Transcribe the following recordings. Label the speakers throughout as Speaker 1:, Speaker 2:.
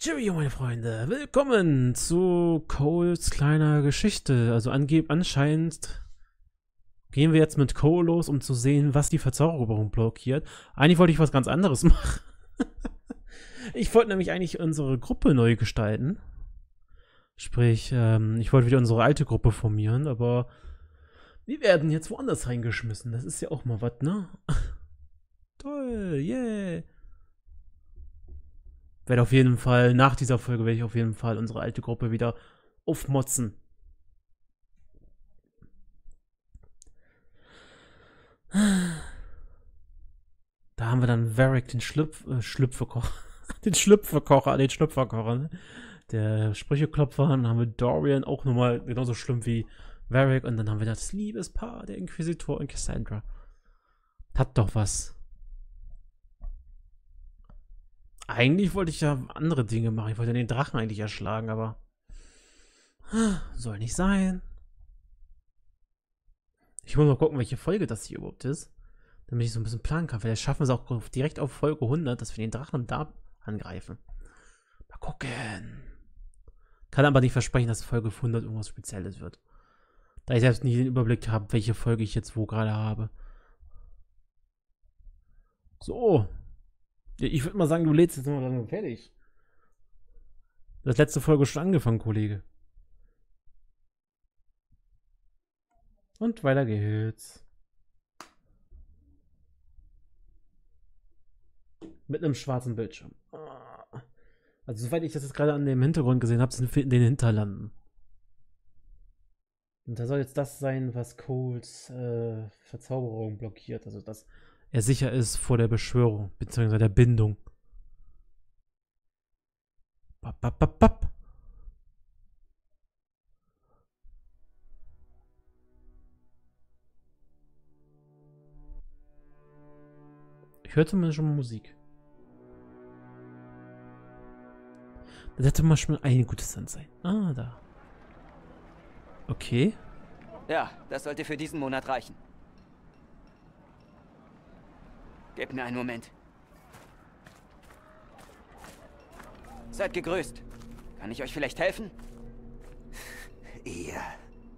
Speaker 1: Cheerio, meine Freunde. Willkommen zu Coles kleiner Geschichte. Also anscheinend gehen wir jetzt mit Cole los, um zu sehen, was die Verzauberung blockiert. Eigentlich wollte ich was ganz anderes machen. Ich wollte nämlich eigentlich unsere Gruppe neu gestalten. Sprich, ich wollte wieder unsere alte Gruppe formieren, aber wir werden jetzt woanders reingeschmissen. Das ist ja auch mal was, ne? Toll, yeah. Werde auf jeden Fall, nach dieser Folge werde ich auf jeden Fall unsere alte Gruppe wieder aufmotzen. Da haben wir dann Varric, den Schlüpferkocher. Den Schlüpferkocher, ne? Der Sprücheklopfer. Dann haben wir Dorian, auch nochmal genauso schlimm wie Varric. Und dann haben wir das Liebespaar, der Inquisitor und Cassandra. Hat doch was. Eigentlich wollte ich ja andere Dinge machen. Ich wollte den Drachen eigentlich erschlagen, aber soll nicht sein. Ich muss mal gucken, welche Folge das hier überhaupt ist, damit ich so ein bisschen planen kann. Vielleicht schaffen wir es auch direkt auf Folge 100, dass wir den Drachen da angreifen. Mal gucken. Kann aber nicht versprechen, dass Folge 100 irgendwas Spezielles wird. Da ich selbst nicht den Überblick habe, welche Folge ich jetzt wo gerade habe. So. Ich würde mal sagen, du lädst jetzt mal dann fertig. Das letzte Folge schon angefangen, Kollege. Und weiter geht's. Mit einem schwarzen Bildschirm. Also soweit ich das jetzt gerade an dem Hintergrund gesehen habe, sind wir in den Hinterlanden. Und da soll jetzt das sein, was Coles Verzauberung blockiert. Also dass er sicher ist vor der Beschwörung, beziehungsweise der Bindung. Bap, bap, bap, bap. Ich höre zumindest schon mal Musik. Das hätte mal schon ein gutes Sand sein. Ah, da. Okay.
Speaker 2: Ja, das sollte für diesen Monat reichen. Gebt mir einen Moment. Seid gegrüßt. Kann ich euch vielleicht helfen?
Speaker 3: Ihr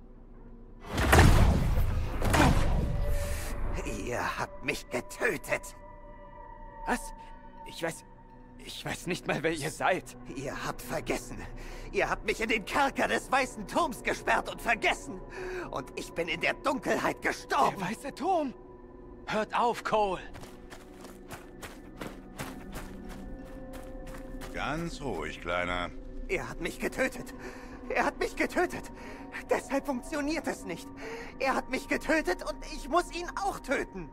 Speaker 3: habt mich getötet.
Speaker 2: Was? Ich weiß nicht mal, wer ihr seid.
Speaker 3: Ihr habt vergessen. Ihr habt mich in den Kerker des Weißen Turms gesperrt und vergessen. Und ich bin in der Dunkelheit gestorben.
Speaker 2: Der Weiße Turm? Hört auf, Cole.
Speaker 4: Ganz ruhig, Kleiner.
Speaker 3: Er hat mich getötet. Er hat mich getötet. Deshalb funktioniert es nicht. Er hat mich getötet und ich muss ihn auch töten.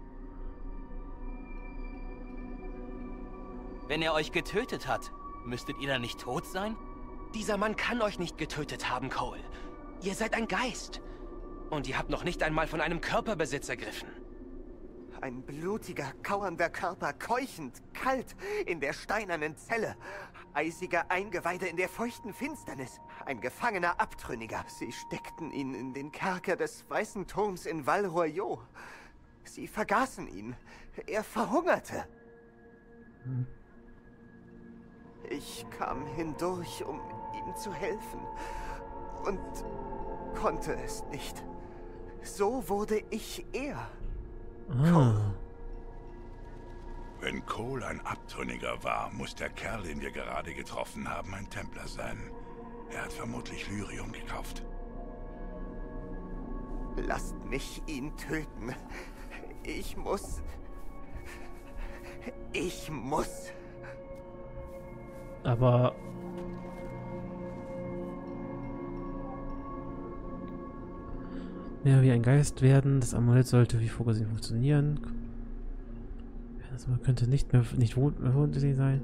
Speaker 5: Wenn er euch getötet hat, müsstet ihr dann nicht tot sein? Dieser Mann kann euch nicht getötet haben, Cole. Ihr seid ein Geist. Und ihr habt noch nicht einmal von einem Körperbesitz ergriffen.
Speaker 3: Ein blutiger, kauernder Körper, keuchend, kalt in der steinernen Zelle. Eisige Eingeweide in der feuchten Finsternis. Ein gefangener Abtrünniger. Sie steckten ihn in den Kerker des Weißen Turms in Val Royeaux. Sie vergaßen ihn. Er verhungerte. Ich kam hindurch, um ihm zu helfen. Und konnte es nicht. So wurde ich er.
Speaker 1: Ah.
Speaker 4: Wenn Cole ein Abtrünniger war, muss der Kerl, den wir gerade getroffen haben, ein Templer sein. Er hat vermutlich Lyrium gekauft.
Speaker 3: Lasst mich ihn töten. Ich muss.
Speaker 1: Aber ja, wie ein Geist werden. Das Amulett sollte wie vorgesehen funktionieren. Ja, das könnte nicht wohnlich sein.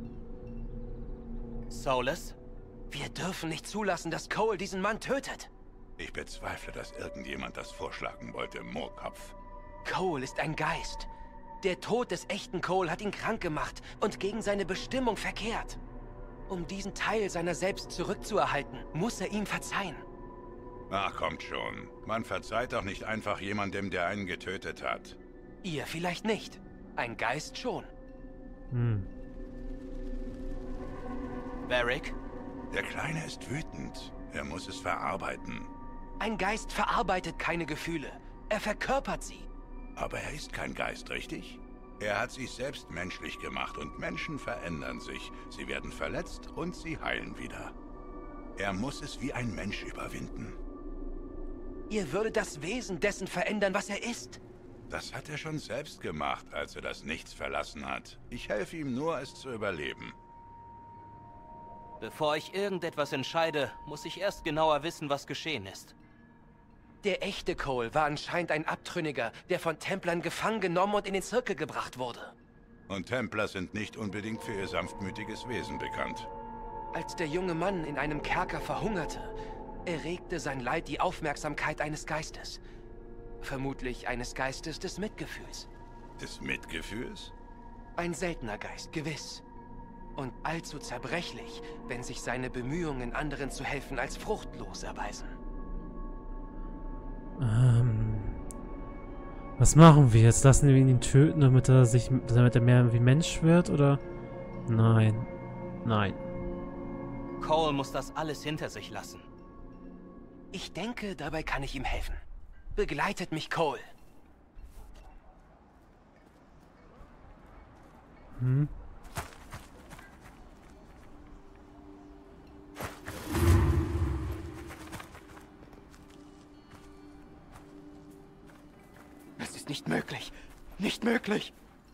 Speaker 5: Solus, wir dürfen nicht zulassen, dass Cole diesen Mann tötet.
Speaker 4: Ich bezweifle, dass irgendjemand das vorschlagen wollte, Moorkopf.
Speaker 5: Cole ist ein Geist. Der Tod des echten Cole hat ihn krank gemacht und gegen seine Bestimmung verkehrt. Um diesen Teil seiner selbst zurückzuerhalten, muss er ihm verzeihen.
Speaker 4: Ach, kommt schon. Man verzeiht doch nicht einfach jemandem, der einen getötet hat.
Speaker 5: Ihr vielleicht nicht. Ein Geist schon. Varric?
Speaker 4: Der Kleine ist wütend. Er muss es verarbeiten.
Speaker 5: Ein Geist verarbeitet keine Gefühle. Er verkörpert sie.
Speaker 4: Aber er ist kein Geist, richtig? Er hat sich selbst menschlich gemacht und Menschen verändern sich. Sie werden verletzt und sie heilen wieder. Er muss es wie ein Mensch überwinden.
Speaker 5: Ihr würdet das Wesen dessen verändern, was er ist.
Speaker 4: Das hat er schon selbst gemacht, als er das Nichts verlassen hat. Ich helfe ihm nur, es zu überleben.
Speaker 2: Bevor ich irgendetwas entscheide, muss ich erst genauer wissen, was geschehen ist.
Speaker 5: Der echte Cole war anscheinend ein Abtrünniger, der von Templern gefangen genommen und in den Zirkel gebracht wurde.
Speaker 4: Und Templer sind nicht unbedingt für ihr sanftmütiges Wesen bekannt.
Speaker 5: Als der junge Mann in einem Kerker verhungerte, erregte sein Leid die Aufmerksamkeit eines Geistes. Vermutlich eines Geistes des Mitgefühls.
Speaker 4: Des Mitgefühls?
Speaker 5: Ein seltener Geist, gewiss. Und allzu zerbrechlich, wenn sich seine Bemühungen, anderen zu helfen, als fruchtlos erweisen.
Speaker 1: Was machen wir jetzt? Lassen wir ihn töten, damit er mehr wie Mensch wird, oder? Nein. Nein.
Speaker 2: Cole muss das alles hinter sich lassen.
Speaker 5: Ich denke, dabei kann ich ihm helfen. Begleitet mich, Cole.
Speaker 2: Das ist nicht möglich. Nicht möglich.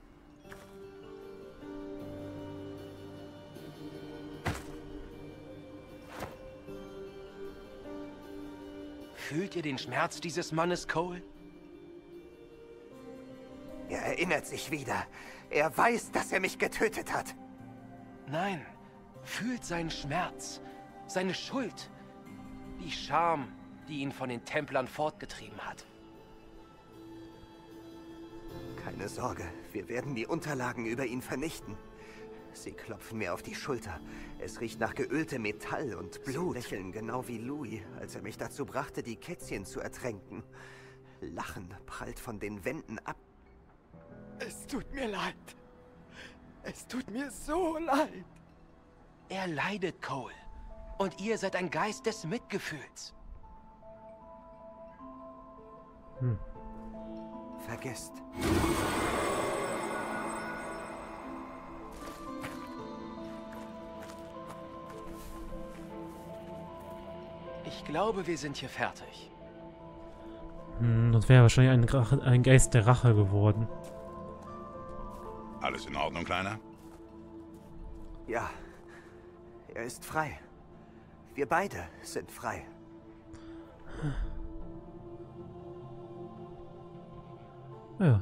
Speaker 5: Fühlt ihr den Schmerz dieses Mannes, Cole?
Speaker 3: Er erinnert sich wieder. Er weiß, dass er mich getötet hat.
Speaker 5: Nein. Fühlt seinen Schmerz, seine Schuld, die Scham, die ihn von den Templern fortgetrieben hat.
Speaker 3: Keine Sorge, wir werden die Unterlagen über ihn vernichten. Sie klopfen mir auf die Schulter. Es riecht nach geöltem Metall und Blut. Sie lächeln genau wie Louis, als er mich dazu brachte, die Kätzchen zu ertränken. Lachen prallt von den Wänden ab.
Speaker 2: Es tut mir leid. Es tut mir so leid.
Speaker 5: Er leidet, Cole. Und ihr seid ein Geist des Mitgefühls.
Speaker 3: Vergesst.
Speaker 5: Ich glaube, wir sind hier fertig.
Speaker 1: Das wäre wahrscheinlich ein Geist der Rache geworden.
Speaker 4: Alles in Ordnung, Kleiner?
Speaker 3: Ja, er ist frei. Wir beide sind frei.
Speaker 1: Ja.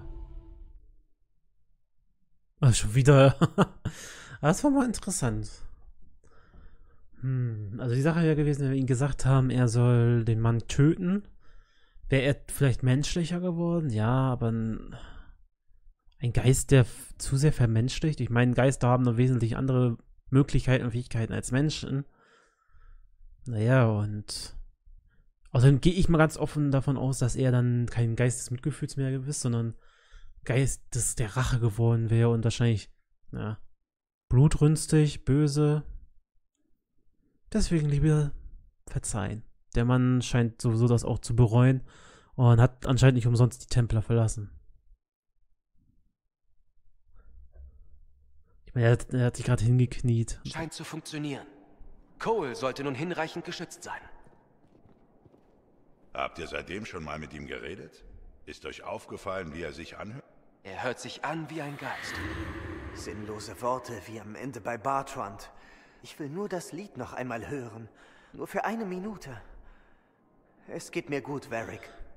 Speaker 1: Also schon wieder. Das war mal interessant. Also die Sache wäre gewesen, wenn wir ihm gesagt haben, er soll den Mann töten, wäre er vielleicht menschlicher geworden. Ja, aber ein Geist, der zu sehr vermenschlicht. Ich meine, Geister haben noch wesentlich andere Möglichkeiten und Fähigkeiten als Menschen. Naja, und außerdem gehe ich mal ganz offen davon aus, dass er dann kein Geist des Mitgefühls mehr ist, sondern Geist der Rache geworden wäre und wahrscheinlich, ja, blutrünstig, böse. Deswegen lieber verzeihen. Der Mann scheint sowieso das auch zu bereuen und hat anscheinend nicht umsonst die Templer verlassen. Ich meine, er hat sich gerade hingekniet.
Speaker 5: Scheint zu funktionieren. Cole sollte nun hinreichend geschützt sein.
Speaker 4: Habt ihr seitdem schon mal mit ihm geredet? Ist euch aufgefallen, wie er sich anhört?
Speaker 5: Er hört sich an wie ein Geist.
Speaker 3: Sinnlose Worte wie am Ende bei Bartrand. Ich will nur das Lied noch einmal hören. Nur für eine Minute. Es geht mir gut, Varric.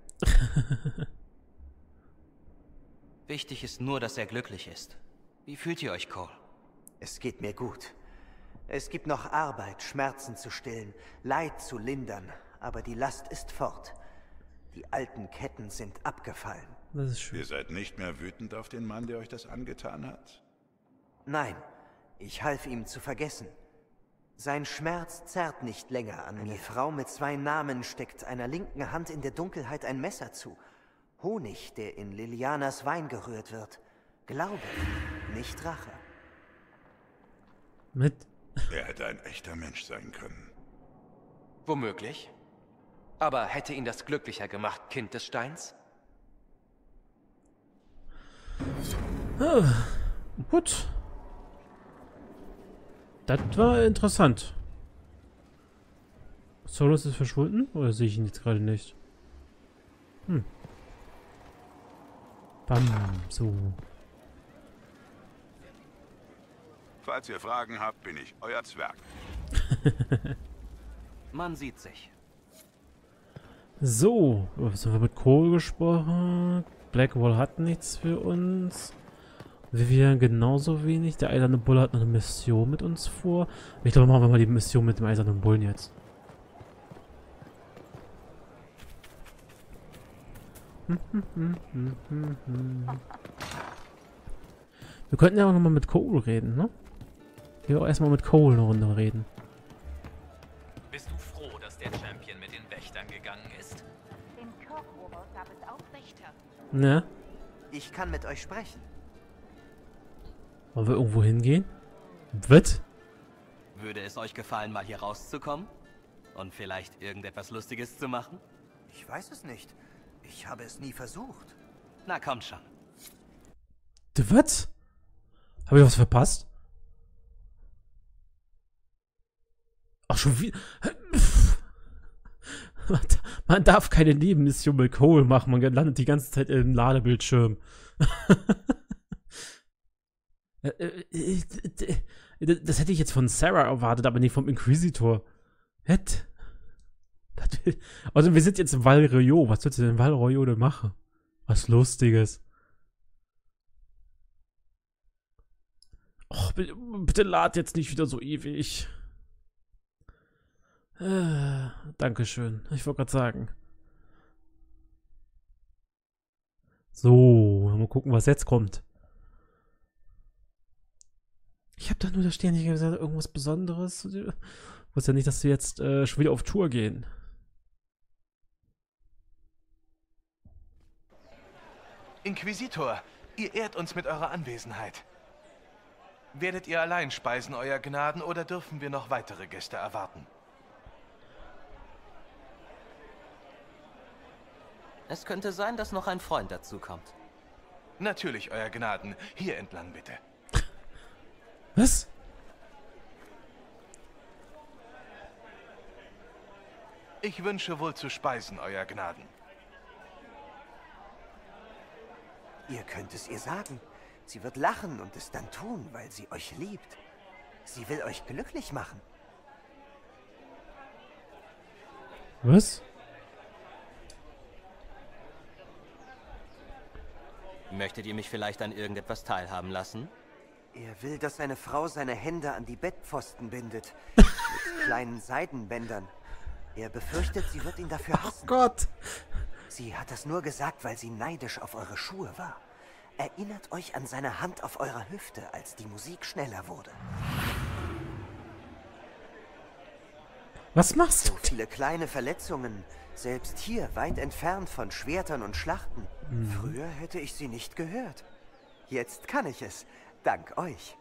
Speaker 2: Wichtig ist nur, dass er glücklich ist. Wie fühlt ihr euch, Cole?
Speaker 3: Es geht mir gut. Es gibt noch Arbeit, Schmerzen zu stillen, Leid zu lindern. Aber die Last ist fort. Die alten Ketten sind abgefallen.
Speaker 1: Das ist schön.
Speaker 4: Ihr seid nicht mehr wütend auf den Mann, der euch das angetan hat?
Speaker 3: Nein, ich half ihm zu vergessen. Sein Schmerz zerrt nicht länger an mir. Eine Frau mit 2 Namen steckt einer linken Hand in der Dunkelheit ein Messer zu. Honig, der in Lilianas Wein gerührt wird. Glaube, nicht Rache.
Speaker 4: Er hätte ein echter Mensch sein können.
Speaker 5: Womöglich. Aber hätte ihn das glücklicher gemacht, Kind des Steins?
Speaker 1: Gut. Das war interessant. Solos ist verschwunden? Oder sehe ich ihn jetzt gerade nicht? Bam, so.
Speaker 4: Falls ihr Fragen habt, bin ich euer Zwerg.
Speaker 5: Man sieht sich.
Speaker 1: So, was haben wir mit Cole gesprochen? Blackwall hat nichts für uns. Vivian genauso wenig. Der Eiserne Bulle hat noch eine Mission mit uns vor. Ich glaube, machen wir mal die Mission mit dem Eisernen Bullen jetzt. Wir könnten ja auch nochmal mit Cole reden, ne? Ich will auch erstmal mit Cole eine Runde reden.
Speaker 6: Bist du froh, dass der Champion mit den Wächtern gegangen ist?
Speaker 7: Im Kirchhofer gab es auch Wächter.
Speaker 1: Ne?
Speaker 3: Ich kann mit euch sprechen.
Speaker 1: Wollen wir irgendwo hingehen? Was?
Speaker 8: Würde es euch gefallen, mal hier rauszukommen? Und vielleicht irgendetwas Lustiges zu machen?
Speaker 3: Ich weiß es nicht. Ich habe es nie versucht.
Speaker 8: Na kommt schon.
Speaker 1: Was? Habe ich was verpasst? Ach, schon wieder. Man darf keine Nebenmission mit Cole machen. Man landet die ganze Zeit im Ladebildschirm. Das hätte ich jetzt von Sarah erwartet, aber nicht vom Inquisitor. Hät? Also wir sind jetzt im Val Royeaux. Was willst du denn in Val Royeaux denn machen? Was Lustiges. Och, bitte lad jetzt nicht wieder so ewig. Dankeschön. Ich wollte gerade sagen. So, mal gucken, was jetzt kommt. Ich habe da nur das Sternchen gesagt, irgendwas Besonderes. Ich wusste ja nicht, dass wir jetzt schon wieder auf Tour gehen.
Speaker 9: Inquisitor, ihr ehrt uns mit eurer Anwesenheit. Werdet ihr allein speisen, euer Gnaden, oder dürfen wir noch weitere Gäste erwarten?
Speaker 8: Es könnte sein, dass noch ein Freund dazu kommt.
Speaker 9: Natürlich, euer Gnaden. Hier entlang, bitte.
Speaker 1: Was?
Speaker 9: Ich wünsche wohl zu speisen, euer Gnaden.
Speaker 3: Ihr könnt es ihr sagen. Sie wird lachen und es dann tun, weil sie euch liebt. Sie will euch glücklich machen.
Speaker 1: Was?
Speaker 8: Möchtet ihr mich vielleicht an irgendetwas teilhaben lassen?
Speaker 3: Er will, dass seine Frau seine Hände an die Bettpfosten bindet. Mit kleinen Seidenbändern. Er befürchtet, sie wird ihn dafür hassen.
Speaker 1: Oh Gott!
Speaker 3: Sie hat das nur gesagt, weil sie neidisch auf eure Schuhe war. Erinnert euch an seine Hand auf eurer Hüfte, als die Musik schneller wurde.
Speaker 1: Was machst du?
Speaker 3: So viele kleine Verletzungen, selbst hier weit entfernt von Schwertern und Schlachten. Früher hätte ich sie nicht gehört. Jetzt kann ich es, dank euch.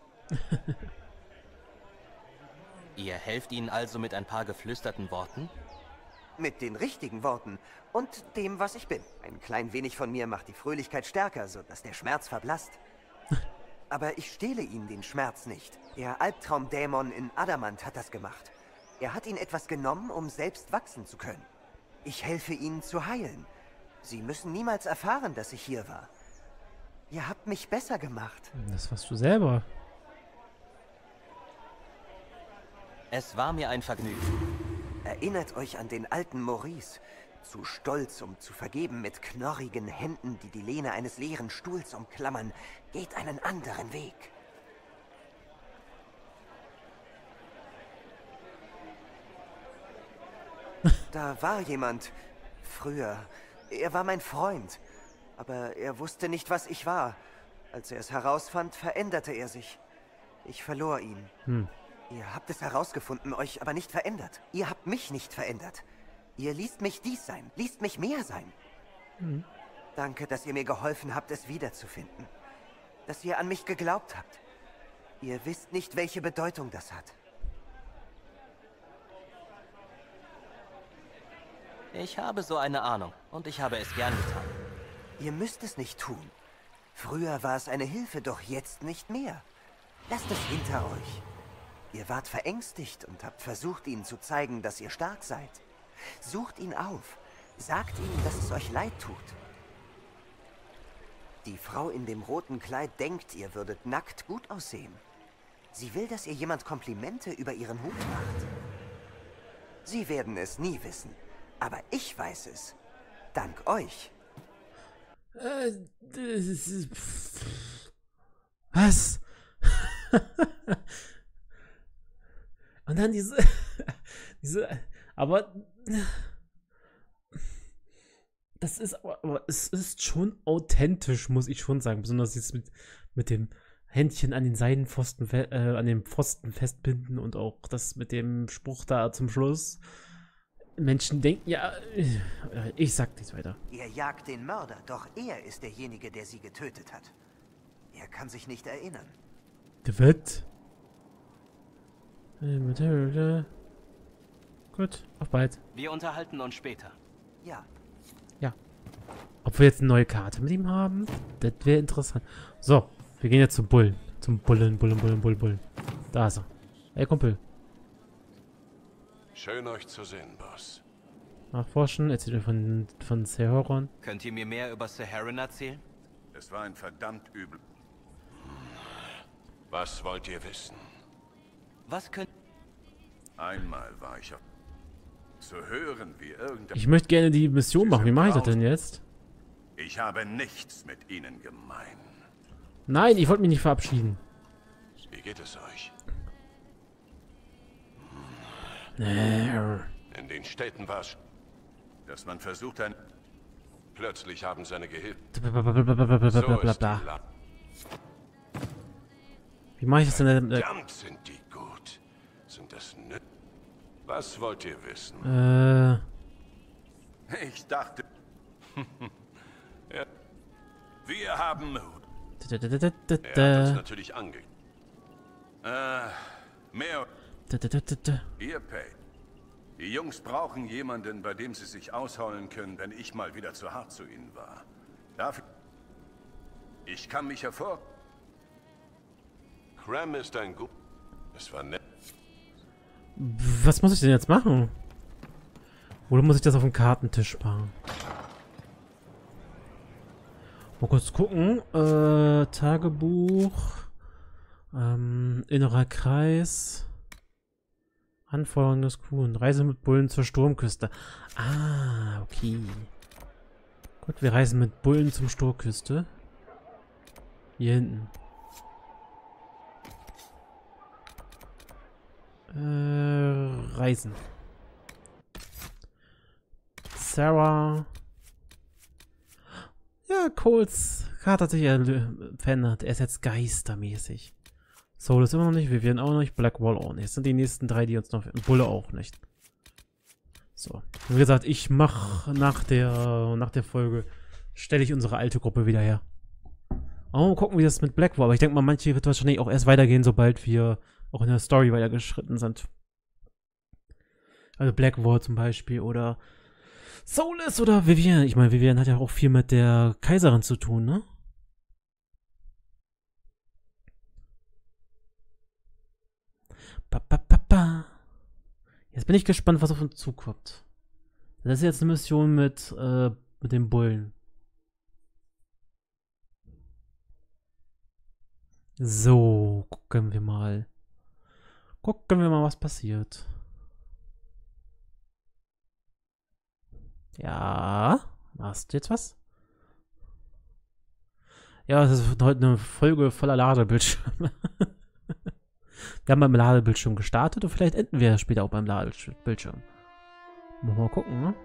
Speaker 8: Ihr helft ihnen also mit ein paar geflüsterten Worten?
Speaker 3: Mit den richtigen Worten und dem, was ich bin. Ein klein wenig von mir macht die Fröhlichkeit stärker, sodass der Schmerz verblasst. Aber ich stehle ihnen den Schmerz nicht. Der Albtraumdämon in Adamant hat das gemacht. Er hat ihnen etwas genommen, um selbst wachsen zu können. Ich helfe ihnen zu heilen. Sie müssen niemals erfahren, dass ich hier war. Ihr habt mich besser gemacht.
Speaker 1: Das warst du selber.
Speaker 8: Es war mir ein Vergnügen.
Speaker 3: Erinnert euch an den alten Maurice. Zu stolz, um zu vergeben, mit knorrigen Händen, die die Lehne eines leeren Stuhls umklammern. Geht einen anderen Weg. Da war jemand. Früher. Er war mein Freund. Aber er wusste nicht, was ich war. Als er es herausfand, veränderte er sich. Ich verlor ihn. Ihr habt es herausgefunden, euch aber nicht verändert. Ihr habt mich nicht verändert. Ihr ließt mich dies sein, ließt mich mehr sein. Danke, dass ihr mir geholfen habt, es wiederzufinden. Dass ihr an mich geglaubt habt. Ihr wisst nicht, welche Bedeutung das hat.
Speaker 8: Ich habe so eine Ahnung und ich habe es gern getan.
Speaker 3: Ihr müsst es nicht tun. Früher war es eine Hilfe, doch jetzt nicht mehr. Lasst es hinter euch. Ihr wart verängstigt und habt versucht, ihnen zu zeigen, dass ihr stark seid. Sucht ihn auf. Sagt ihm, dass es euch leid tut. Die Frau in dem roten Kleid denkt, ihr würdet nackt gut aussehen. Sie will, dass ihr jemand Komplimente über ihren Hut macht. Sie werden es nie wissen. Aber ich weiß es. Dank euch.
Speaker 1: Was? Und dann diese... aber... Das ist aber es ist schon authentisch, muss ich schon sagen. Besonders jetzt mit dem Händchen an den Seidenpfosten, an den Pfosten festbinden und auch das mit dem Spruch da zum Schluss. Menschen denken, ja, ich sag nichts weiter.
Speaker 3: Ihr jagt den Mörder, doch er ist derjenige, der sie getötet hat. Er kann sich nicht erinnern.
Speaker 1: Der wird. Gut, auf bald.
Speaker 8: Wir unterhalten uns später.
Speaker 3: Ja.
Speaker 1: Ja. Ob wir jetzt eine neue Karte mit ihm haben? Das wäre interessant. So, wir gehen jetzt zum Bullen. Zum Bullen. Da ist er. Ey, Kumpel.
Speaker 10: Schön, euch zu sehen, Boss.
Speaker 1: Nachforschen, erzählt mir von Saharon.
Speaker 8: Könnt ihr mir mehr über Saharon erzählen?
Speaker 10: Es war ein verdammt übel. Was wollt ihr wissen?
Speaker 8: Was könnt...
Speaker 10: Einmal war ich auf... zu hören, wie irgendein...
Speaker 1: Ich möchte gerne die Mission machen. Wie mache ich das denn jetzt?
Speaker 10: Ich habe nichts mit ihnen gemein.
Speaker 1: Nein, ich wollte mich nicht verabschieden.
Speaker 10: Wie geht es euch? In den Städten war es, dass man versucht, plötzlich haben seine Gehilfen...
Speaker 1: Wie mache ich das denn?
Speaker 10: Verdammt sind die gut. Sind das nützlich? Was wollt ihr wissen? Ich dachte... ja. Wir haben Mut. Er hat uns natürlich angegeben. Mehr... Ihr Pay. Die Jungs brauchen jemanden, bei dem sie sich ausholen können, wenn ich mal wieder zu hart zu ihnen war. Dafür... Ich kann mich hervor... Cram ist ein gut... Es war nett.
Speaker 1: Was muss ich denn jetzt machen? Oder muss ich das auf dem Kartentisch sparen? Mal kurz gucken. Tagebuch. Innerer Kreis. Anforderungen des Kuhn. Reise mit Bullen zur Sturmküste. Ah, okay. Gut, wir reisen mit Bullen zum Sturmküste. Hier hinten. Reisen. Sarah. Ja, Coles Karte hat sich verändert. Er ist jetzt geistermäßig. Soul ist immer noch nicht, Vivian auch noch nicht, Blackwall auch nicht. Das sind die nächsten drei, die uns noch... Bulle auch nicht. So. Wie gesagt, ich mache nach der Folge, stelle ich unsere alte Gruppe wieder her. Aber mal gucken, wie das mit Blackwall. Aber ich denke mal, manche wird wahrscheinlich auch erst weitergehen, sobald wir auch in der Story weiter geschritten sind. Also Blackwall zum Beispiel oder Soulless oder Vivian. Ich meine, Vivian hat ja auch viel mit der Kaiserin zu tun, ne? Jetzt bin ich gespannt, was auf uns zukommt. Das ist jetzt eine Mission mit dem Bullen. So, gucken wir mal. Was passiert. Ja, hast du jetzt was? Ja, es ist heute eine Folge voller Ladebildschirme. Wir haben beim Ladebildschirm gestartet und vielleicht enden wir später auch beim Ladebildschirm. Mal gucken, ne?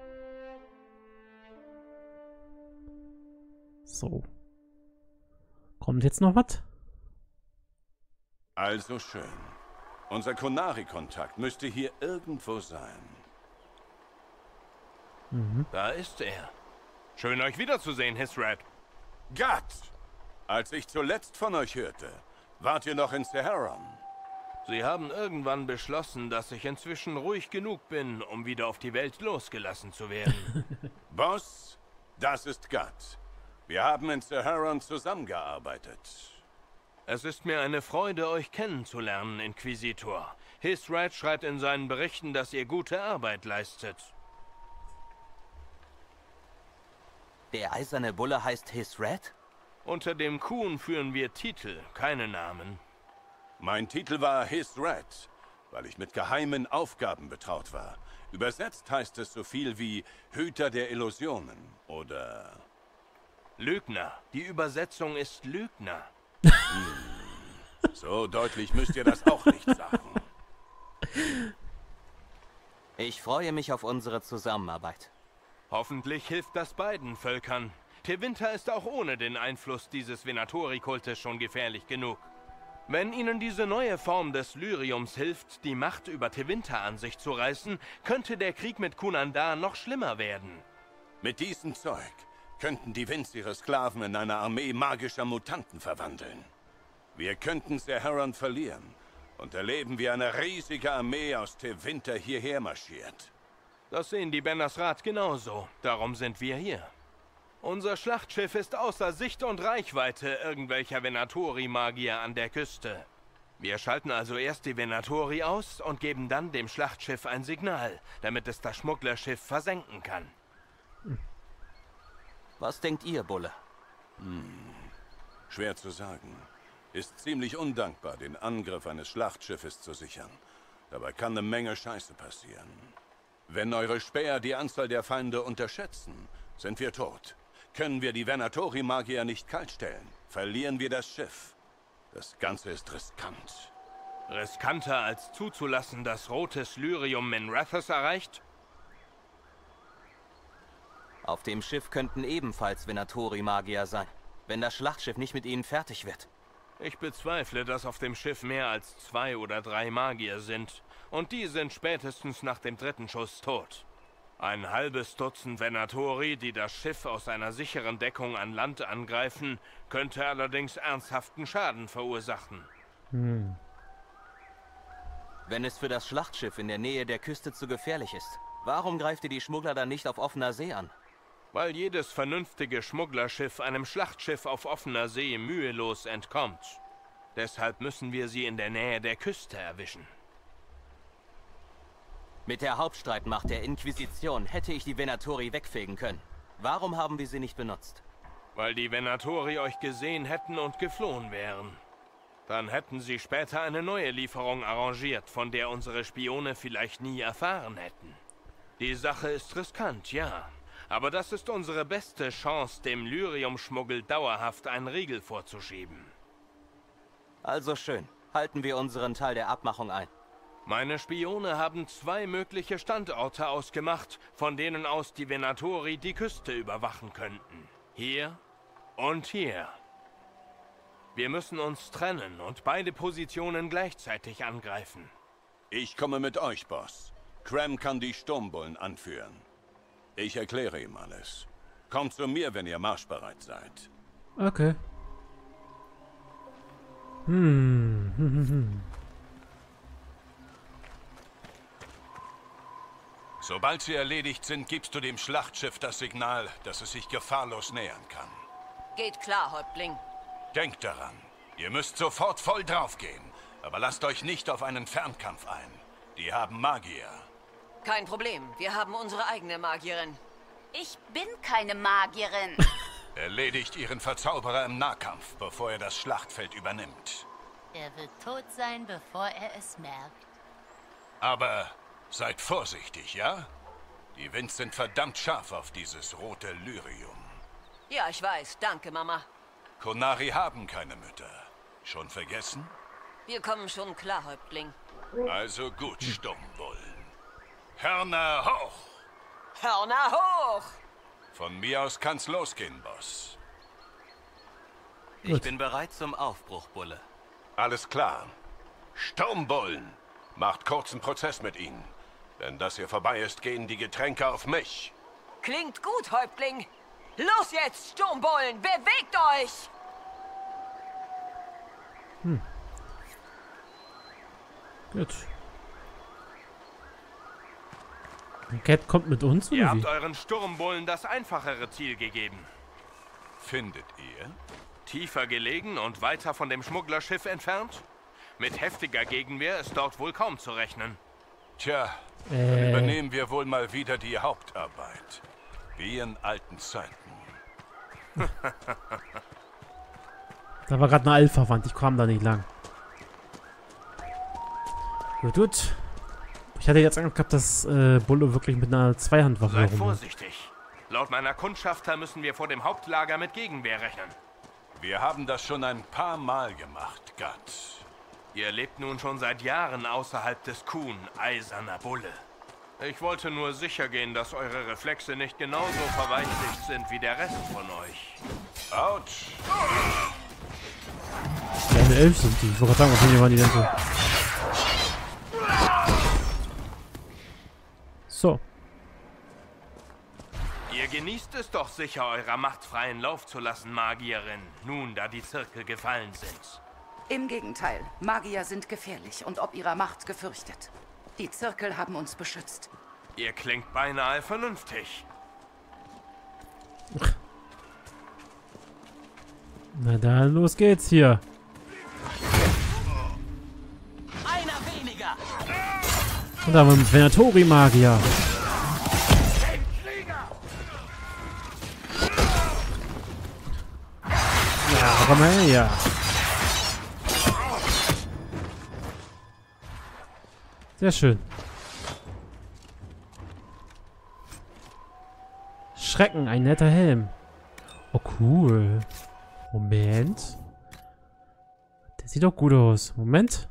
Speaker 1: So. Kommt jetzt noch was?
Speaker 10: Also schön. Unser Konari-Kontakt müsste hier irgendwo sein.
Speaker 1: Mhm.
Speaker 9: Da ist er. Schön, euch wiederzusehen, Hisrat.
Speaker 10: Gat! Als ich zuletzt von euch hörte, wart ihr noch in Saharon.
Speaker 9: Sie haben irgendwann beschlossen, dass ich inzwischen ruhig genug bin, um wieder auf die Welt losgelassen zu werden.
Speaker 10: Boss, das ist Gut. Wir haben in Saharan zusammengearbeitet.
Speaker 9: Es ist mir eine Freude, euch kennenzulernen, Inquisitor. Hisrat schreibt in seinen Berichten, dass ihr gute Arbeit leistet.
Speaker 8: Der eiserne Bulle heißt Hisrat?
Speaker 9: Unter dem Kuhn führen wir Titel, keine Namen.
Speaker 10: Mein Titel war Hisrat, weil ich mit geheimen Aufgaben betraut war. Übersetzt heißt es so viel wie Hüter der Illusionen oder...
Speaker 9: Lügner. Die Übersetzung ist Lügner.
Speaker 10: So deutlich müsst ihr das auch nicht sagen.
Speaker 8: Ich freue mich auf unsere Zusammenarbeit.
Speaker 9: Hoffentlich hilft das beiden Völkern. Tevinter ist auch ohne den Einfluss dieses Venatori-Kultes schon gefährlich genug. Wenn ihnen diese neue Form des Lyriums hilft, die Macht über Tevinter an sich zu reißen, könnte der Krieg mit Kunandar noch schlimmer werden.
Speaker 10: Mit diesem Zeug könnten die Vinds ihre Sklaven in eine Armee magischer Mutanten verwandeln. Wir könnten Saharan verlieren und erleben, wie eine riesige Armee aus Tevinter hierher marschiert.
Speaker 9: Das sehen die Ben-Hassrath genauso. Darum sind wir hier. Unser Schlachtschiff ist außer Sicht und Reichweite irgendwelcher Venatori-Magier an der Küste. Wir schalten also erst die Venatori aus und geben dann dem Schlachtschiff ein Signal, damit es das Schmugglerschiff versenken kann.
Speaker 8: Was denkt ihr, Bulle?
Speaker 10: Schwer zu sagen. Ist ziemlich undankbar, den Angriff eines Schlachtschiffes zu sichern. Dabei kann eine Menge Scheiße passieren. Wenn eure Späher die Anzahl der Feinde unterschätzen, sind wir tot. Können wir die Venatori-Magier nicht kaltstellen, verlieren wir das Schiff. Das Ganze ist riskant.
Speaker 9: Riskanter als zuzulassen, dass rotes Lyrium Minrathous erreicht?
Speaker 8: Auf dem Schiff könnten ebenfalls Venatori-Magier sein, wenn das Schlachtschiff nicht mit ihnen fertig wird.
Speaker 9: Ich bezweifle, dass auf dem Schiff mehr als 2 oder 3 Magier sind. Und die sind spätestens nach dem 3. Schuss tot. Ein halbes Dutzend Venatori, die das Schiff aus einer sicheren Deckung an Land angreifen, könnte allerdings ernsthaften Schaden verursachen.
Speaker 8: Wenn es für das Schlachtschiff in der Nähe der Küste zu gefährlich ist, warum greift ihr die Schmuggler dann nicht auf offener See an?
Speaker 9: Weil jedes vernünftige Schmugglerschiff einem Schlachtschiff auf offener See mühelos entkommt. Deshalb müssen wir sie in der Nähe der Küste erwischen.
Speaker 8: Mit der Hauptstreitmacht der Inquisition hätte ich die Venatori wegfegen können. Warum haben wir sie nicht benutzt?
Speaker 9: Weil die Venatori euch gesehen hätten und geflohen wären. Dann hätten sie später eine neue Lieferung arrangiert, von der unsere Spione vielleicht nie erfahren hätten. Die Sache ist riskant, ja. Aber das ist unsere beste Chance, dem Lyrium-Schmuggel dauerhaft einen Riegel vorzuschieben.
Speaker 8: Also schön. Halten wir unseren Teil der Abmachung ein.
Speaker 9: Meine Spione haben 2 mögliche Standorte ausgemacht, von denen aus die Venatori die Küste überwachen könnten. Hier und hier. Wir müssen uns trennen und beide Positionen gleichzeitig angreifen.
Speaker 10: Ich komme mit euch, Boss. Cram kann die Sturmbullen anführen. Ich erkläre ihm alles. Kommt zu mir, wenn ihr marschbereit seid.
Speaker 1: Okay.
Speaker 10: Sobald sie erledigt sind, gibst du dem Schlachtschiff das Signal, dass es sich gefahrlos nähern kann.
Speaker 11: Geht klar, Häuptling.
Speaker 10: Denkt daran, ihr müsst sofort voll draufgehen, aber lasst euch nicht auf einen Fernkampf ein. Die haben Magier.
Speaker 11: Kein Problem, wir haben unsere eigene Magierin.
Speaker 7: Ich bin keine Magierin.
Speaker 10: Erledigt ihren Verzauberer im Nahkampf, bevor er das Schlachtfeld übernimmt.
Speaker 7: Er wird tot sein, bevor er es merkt.
Speaker 10: Aber seid vorsichtig, ja? Die Vinds sind verdammt scharf auf dieses rote Lyrium.
Speaker 11: Ja, ich weiß. Danke, Mama.
Speaker 10: Qunari haben keine Mütter. Schon vergessen?
Speaker 11: Wir kommen schon klar, Häuptling.
Speaker 10: Also gut, Sturmbullen. Hörner hoch!
Speaker 11: Hörner hoch!
Speaker 10: Von mir aus kann's losgehen, Boss.
Speaker 8: Ich bin bereit zum Aufbruch, Bulle.
Speaker 10: Alles klar. Sturmbullen! Macht kurzen Prozess mit ihnen. Wenn das hier vorbei ist, gehen die Getränke auf mich.
Speaker 11: Klingt gut, Häuptling. Los jetzt, Sturmbullen! Bewegt euch!
Speaker 1: Gut. Cat kommt mit uns, oder
Speaker 9: Ihr
Speaker 1: wie?
Speaker 9: habt euren Sturmbullen das einfachere Ziel gegeben.
Speaker 10: Findet ihr?
Speaker 9: Tiefer gelegen und weiter von dem Schmugglerschiff entfernt? Mit heftiger Gegenwehr ist dort wohl kaum zu rechnen.
Speaker 10: Tja, dann übernehmen wir wohl mal wieder die Hauptarbeit. Wie in alten Zeiten.
Speaker 1: Da war gerade eine Alpha-Wand, ich kam da nicht lang. Gut. Ich hatte jetzt Angst gehabt, dass Bulle wirklich mit einer Zweihandwaffe
Speaker 9: Seid
Speaker 1: herum ist.
Speaker 9: vorsichtig. Laut meiner Kundschafter müssen wir vor dem Hauptlager mit Gegenwehr rechnen.
Speaker 10: Wir haben das schon ein paar Mal gemacht, Guts.
Speaker 9: Ihr lebt nun schon seit Jahren außerhalb des Kuhn, eiserner Bulle. Ich wollte nur sicher gehen, dass eure Reflexe nicht genauso verweichlicht sind wie der Rest von euch.
Speaker 10: Autsch!
Speaker 1: Kleine Elf sind die. Ich wollte gerade sagen, was waren die denn so? So.
Speaker 9: Ihr genießt es doch sicher, eurer Macht freien Lauf zu lassen, Magierin, nun da die Zirkel gefallen sind.
Speaker 12: Im Gegenteil, Magier sind gefährlich und ob ihrer Macht gefürchtet. Die Zirkel haben uns beschützt.
Speaker 9: Ihr klingt beinahe vernünftig.
Speaker 1: Na dann, los geht's hier.
Speaker 8: Einer weniger.
Speaker 1: Und da haben wir Venatori-Magier. Ja, komm mal her. Sehr schön. Schrecken, ein netter Helm. Oh, cool. Moment. Der sieht doch gut aus. Moment.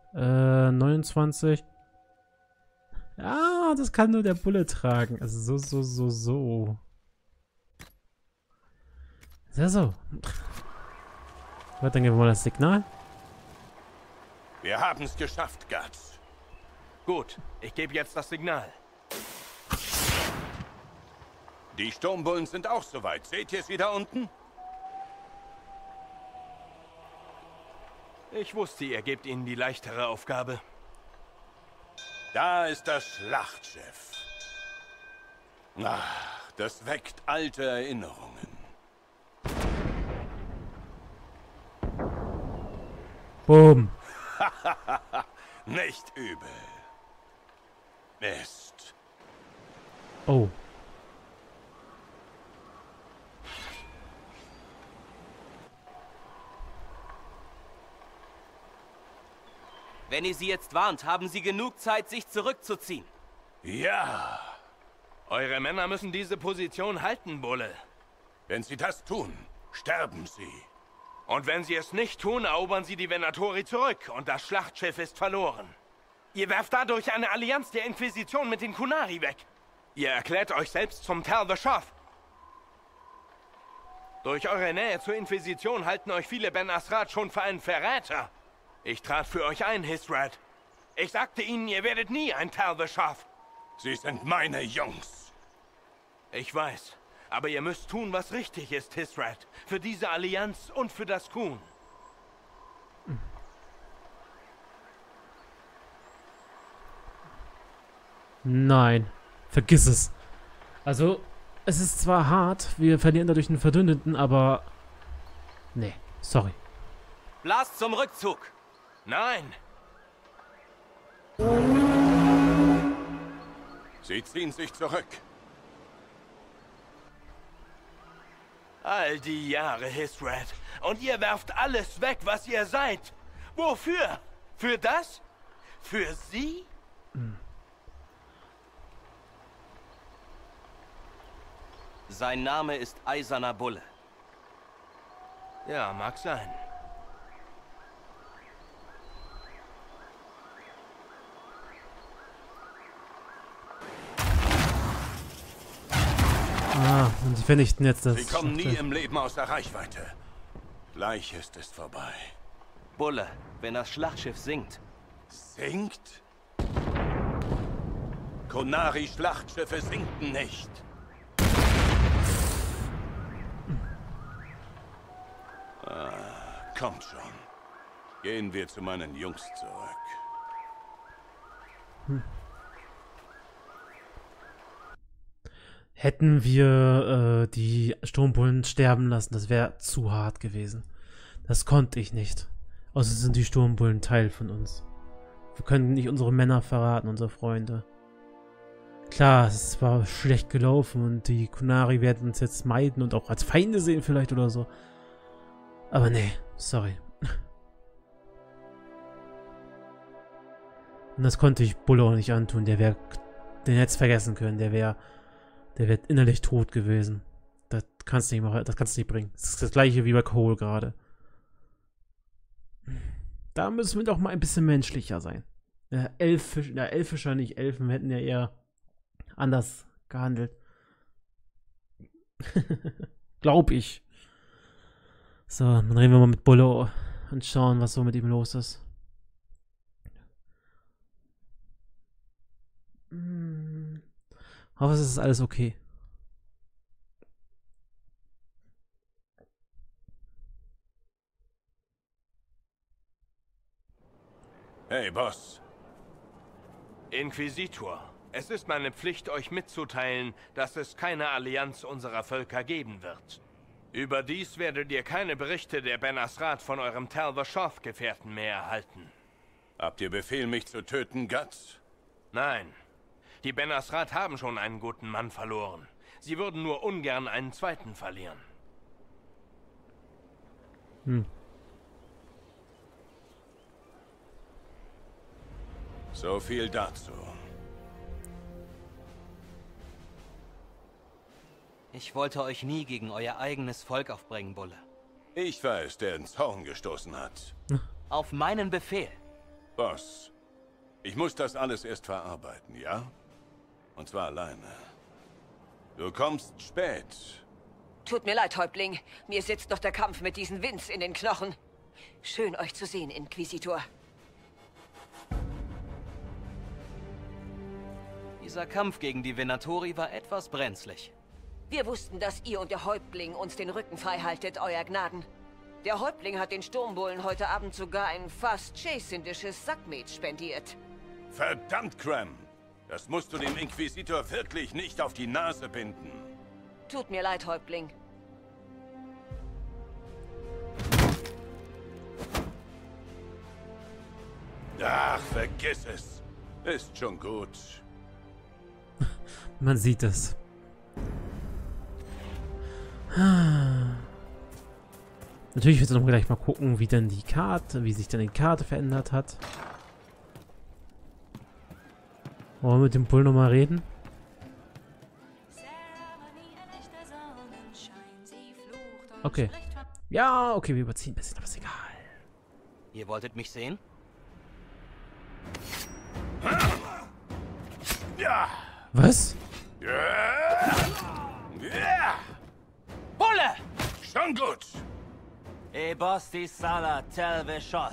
Speaker 1: 29. Ah, das kann nur der Bulle tragen. Also so. So. Warte, dann geben wir mal das Signal.
Speaker 10: Wir haben es geschafft, Guts.
Speaker 9: Gut, ich gebe jetzt das Signal.
Speaker 10: Die Sturmbullen sind auch soweit. Seht ihr sie da unten?
Speaker 9: Ich wusste, ihr gebt ihnen die leichtere Aufgabe.
Speaker 10: Da ist das Schlachtschiff. Ach, das weckt alte Erinnerungen.
Speaker 1: Boom.
Speaker 10: Nicht übel. Mist.
Speaker 1: Oh.
Speaker 8: Wenn ihr sie jetzt warnt, haben sie genug Zeit, sich zurückzuziehen.
Speaker 10: Ja.
Speaker 9: Eure Männer müssen diese Position halten, Bulle.
Speaker 10: Wenn sie das tun, sterben sie.
Speaker 9: Und wenn sie es nicht tun, erobern sie die Venatori zurück und das Schlachtschiff ist verloren. Ihr werft dadurch eine Allianz der Inquisition mit den Kunari weg. Ihr erklärt euch selbst zum Tal the Shaf. Durch eure Nähe zur Inquisition halten euch viele Ben Asrat schon für einen Verräter. Ich trat für euch ein, Hisrat. Ich sagte ihnen, ihr werdet nie ein Tal the Shaf.
Speaker 10: Sie sind meine Jungs.
Speaker 9: Ich weiß. Aber ihr müsst tun, was richtig ist, Hisrat. Für diese Allianz und für das Kuhn.
Speaker 1: Nein. Vergiss es. Also, es ist zwar hart, wir verlieren dadurch einen Verbündeten, aber... Nee, sorry.
Speaker 8: Blast zum Rückzug.
Speaker 9: Nein.
Speaker 10: Sie ziehen sich zurück.
Speaker 9: All die Jahre, Hisrat. Und ihr werft alles weg, was ihr seid. Wofür? Für das? Für sie?
Speaker 8: Sein Name ist Eiserner Bulle.
Speaker 9: Ja, mag sein.
Speaker 1: Ah, und sie vernichten jetzt das...
Speaker 10: Sie kommen nie im Leben außer Reichweite. Gleich ist es vorbei.
Speaker 8: Bulle, wenn das Schlachtschiff sinkt.
Speaker 10: Sinkt? Kunari-Schlachtschiffe sinken nicht. Kommt schon. Gehen wir zu meinen Jungs zurück.
Speaker 1: Hätten wir die Sturmbullen sterben lassen, das wäre zu hart gewesen. Das konnte ich nicht. Außerdem sind die Sturmbullen Teil von uns. Wir können nicht unsere Männer verraten, unsere Freunde. Klar, es war schlecht gelaufen und die Qunari werden uns jetzt meiden und auch als Feinde sehen vielleicht oder so. Aber nee, sorry. Und das konnte ich Bulle auch nicht antun. Der wäre, den hätte es vergessen können. Der wäre innerlich tot gewesen. Das kannst du nicht machen, das kannst du nicht bringen. Das ist das gleiche wie bei Cole gerade. Da müssen wir doch mal ein bisschen menschlicher sein. Elfischer nicht. Elfen hätten ja eher anders gehandelt. Glaub ich. So, dann reden wir mal mit Bulle und schauen, was so mit ihm los ist. Hoffe, es ist alles okay.
Speaker 10: Hey, Boss.
Speaker 9: Inquisitor, es ist meine Pflicht, euch mitzuteilen, dass es keine Allianz unserer Völker geben wird. Überdies werdet ihr keine Berichte der Ben Asrat von eurem Tal Vashoth-Gefährten mehr erhalten.
Speaker 10: Habt ihr Befehl, mich zu töten, Guts?
Speaker 9: Nein. Die Ben Asrat haben schon einen guten Mann verloren. Sie würden nur ungern einen zweiten verlieren.
Speaker 10: So viel dazu.
Speaker 8: Ich wollte euch nie gegen euer eigenes Volk aufbringen, Bulle.
Speaker 10: Ich war es, der ins Horn gestoßen hat.
Speaker 8: Auf meinen Befehl.
Speaker 10: Boss, ich muss das alles erst verarbeiten, ja? Und zwar alleine. Du kommst spät.
Speaker 11: Tut mir leid, Häuptling. Mir sitzt noch der Kampf mit diesen Winds in den Knochen. Schön, euch zu sehen, Inquisitor.
Speaker 8: Dieser Kampf gegen die Venatori war etwas brenzlig.
Speaker 11: Wir wussten, dass ihr und der Häuptling uns den Rücken frei haltet, Euer Gnaden. Der Häuptling hat den Sturmbullen heute Abend sogar ein fast chasindisches Sackmet spendiert.
Speaker 10: Verdammt, Cram! Das musst du dem Inquisitor wirklich nicht auf die Nase binden.
Speaker 11: Tut mir leid, Häuptling.
Speaker 10: Ach, vergiss es. Ist schon gut.
Speaker 1: Man sieht es. Natürlich wird es noch gleich mal gucken, wie denn die Karte, wie sich denn die Karte verändert hat. Wollen wir mit dem Bull nochmal reden? Okay. Ja, okay, wir überziehen ein bisschen, aber ist egal.
Speaker 8: Ihr wolltet mich sehen?
Speaker 1: Was?
Speaker 8: Bulle!
Speaker 10: Schon gut.
Speaker 8: Bosti Sala Tel Vashoth.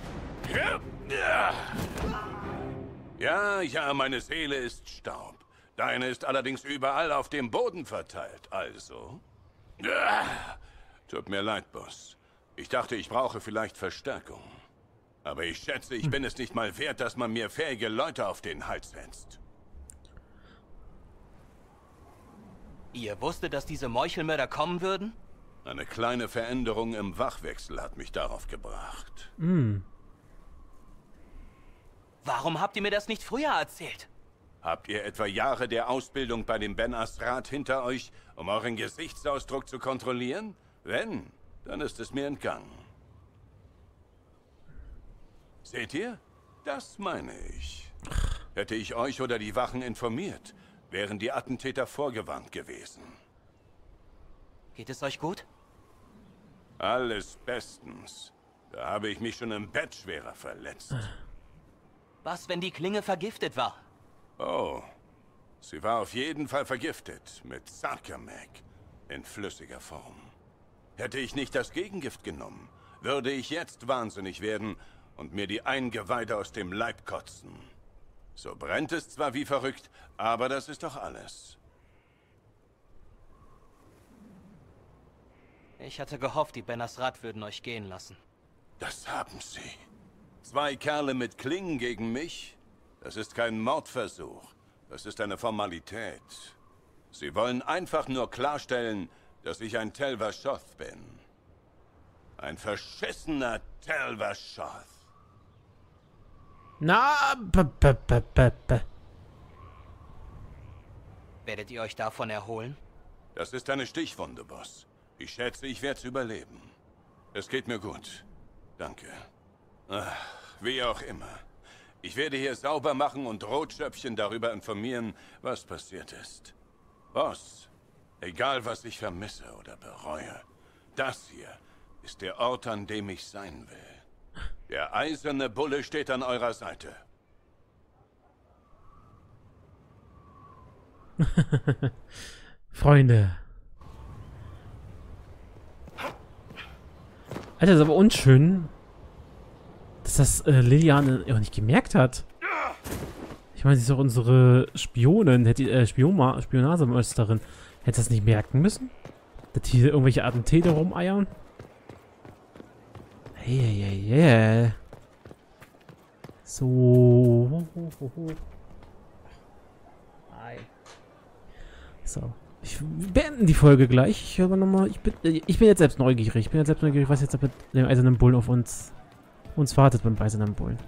Speaker 10: Ja, meine Seele ist Staub. Deine ist allerdings überall auf dem Boden verteilt, also. Tut mir leid, Boss. Ich dachte, ich brauche vielleicht Verstärkung. Aber ich schätze, ich bin es nicht mal wert, dass man mir fähige Leute auf den Hals setzt.
Speaker 8: Ihr wusstet, dass diese Meuchelmörder kommen würden?
Speaker 10: Eine kleine Veränderung im Wachwechsel hat mich darauf gebracht.
Speaker 8: Warum habt ihr mir das nicht früher erzählt?
Speaker 10: Habt ihr etwa Jahre der Ausbildung bei dem Ben Asrat hinter euch, um euren Gesichtsausdruck zu kontrollieren? Wenn, dann ist es mir entgangen. Seht ihr? Das meine ich. Hätte ich euch oder die Wachen informiert, wären die Attentäter vorgewarnt gewesen.
Speaker 8: Geht es euch gut?
Speaker 10: Alles bestens. Da habe ich mich schon im Bett schwerer verletzt.
Speaker 8: Was, wenn die Klinge vergiftet war?
Speaker 10: Oh, sie war auf jeden Fall vergiftet mit Sarkamek in flüssiger Form. Hätte ich nicht das Gegengift genommen, würde ich jetzt wahnsinnig werden und mir die Eingeweide aus dem Leib kotzen. So brennt es zwar wie verrückt, aber das ist doch alles.
Speaker 8: Ich hatte gehofft, die Ben Asrat würden euch gehen lassen.
Speaker 10: Das haben sie. 2 Kerle mit Klingen gegen mich? Das ist kein Mordversuch. Das ist eine Formalität. Sie wollen einfach nur klarstellen, dass ich ein Tel Vashoth bin. Ein verschissener Tel Vashoth.
Speaker 1: Na,
Speaker 8: Werdet ihr euch davon erholen?
Speaker 10: Das ist eine Stichwunde, Boss. Ich schätze, ich werde es überleben. Es geht mir gut. Danke. Ach, wie auch immer. Ich werde hier sauber machen und Rotschöpfchen darüber informieren, was passiert ist. Boss, egal was ich vermisse oder bereue, das hier ist der Ort, an dem ich sein will. Der eiserne Bulle steht an eurer Seite.
Speaker 1: Freunde. Alter, das ist aber unschön, dass das Liliane auch nicht gemerkt hat. Ich meine, sie ist doch unsere Spionin, Spionagemeisterin. Hätte das nicht merken müssen? Dass hier irgendwelche Attentäter rumeiern? Hey. So. So. Ich beende die Folge gleich. Ich höre nochmal. Ich bin jetzt selbst neugierig. Ich bin jetzt selbst neugierig, was jetzt mit dem eisernen Bullen auf uns wartet beim eisernen Bullen.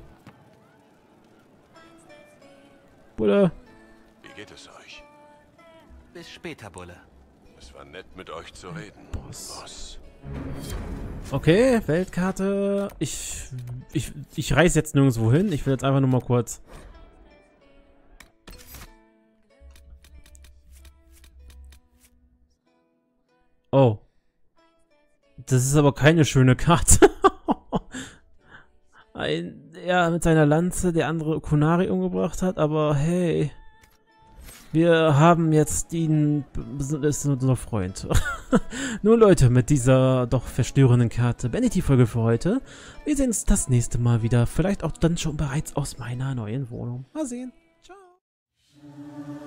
Speaker 1: Bulle.
Speaker 10: Wie geht es euch?
Speaker 8: Bis später, Bulle.
Speaker 10: Es war nett, mit euch zu reden, Boss.
Speaker 1: Okay, Weltkarte. Ich reise jetzt nirgendwo hin. Ich will jetzt einfach nur mal kurz. Oh. Das ist aber keine schöne Karte. Er mit seiner Lanze, der andere Kunari umgebracht hat, aber hey. Wir haben jetzt ihn. Das ist unser Freund. Nun Leute, mit dieser doch verstörenden Karte beende ich die Folge für heute. Wir sehen uns das nächste Mal wieder. Vielleicht auch dann schon bereits aus meiner neuen Wohnung. Mal sehen. Ciao.